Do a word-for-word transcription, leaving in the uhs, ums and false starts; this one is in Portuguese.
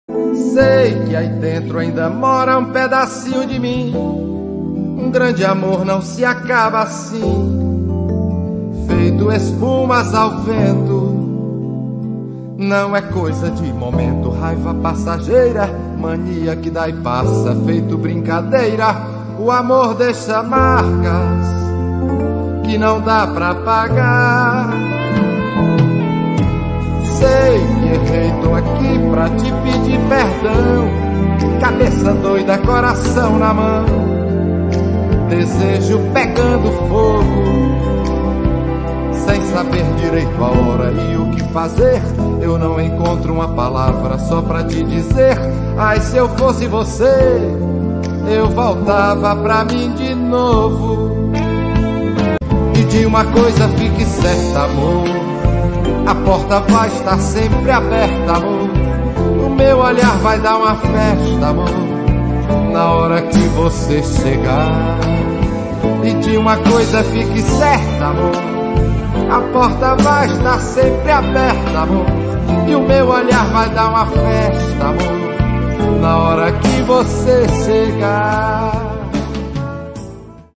Sei que aí dentro ainda mora um pedacinho de mim. Um grande amor não se acaba assim, feito espumas ao vento. Não é coisa de momento, raiva passageira, mania que dá e passa, feito brincadeira. O amor deixa marcas que não dá pra pagar. Sei que errei, tô aqui pra te pedir perdão. Cabeça doida, coração na mão, desejo pegando fogo, sem saber direito a hora e o que fazer. Eu não encontro uma palavra só pra te dizer: ai, se eu fosse você, eu voltava pra mim de novo. E de uma coisa fique certa, amor, a porta vai estar sempre aberta, amor. O meu olhar vai dar uma festa, amor, na hora que você chegar. E de uma coisa fique certa, amor, a porta vai estar sempre aberta, amor. E o meu olhar vai dar uma festa, amor, na hora que você chegar.